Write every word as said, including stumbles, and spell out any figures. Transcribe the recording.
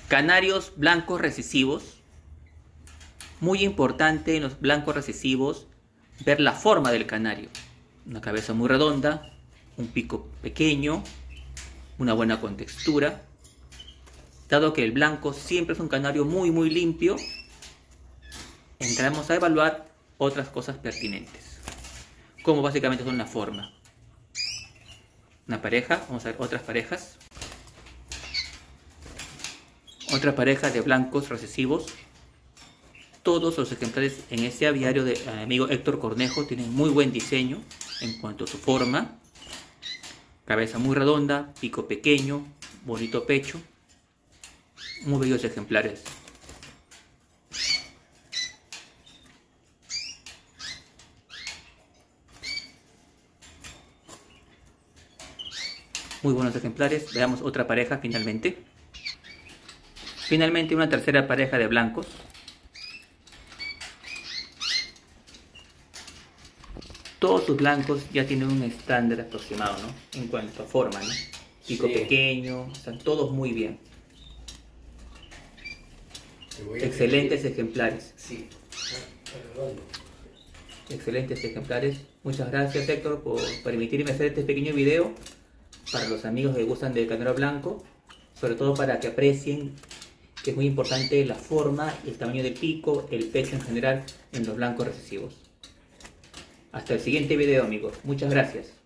Canarios blancos recesivos. Muy importante en los blancos recesivos ver la forma del canario. Una cabeza muy redonda, un pico pequeño, una buena contextura. Dado que el blanco siempre es un canario muy muy limpio, entramos a evaluar otras cosas pertinentes, como básicamente son la forma. Una pareja, vamos a ver otras parejas. Otra pareja de blancos recesivos. Todos los ejemplares en este aviario de mi amigo Héctor Cornejo tienen muy buen diseño en cuanto a su forma. Cabeza muy redonda, pico pequeño, bonito pecho. Muy bellos ejemplares. Muy buenos ejemplares. Veamos otra pareja finalmente. Finalmente una tercera pareja de blancos. Todos sus blancos ya tienen un estándar aproximado, ¿no? En cuanto a forma, ¿no? Pico sí. pequeño, están todos muy bien. Excelentes ejemplares. Sí. Excelentes ejemplares. Muchas gracias, Héctor, por permitirme hacer este pequeño video para los amigos que gustan del canario blanco, sobre todo para que aprecien que es muy importante la forma, el tamaño del pico, el pecho en general en los blancos recesivos. Hasta el siguiente video, amigos. Muchas gracias.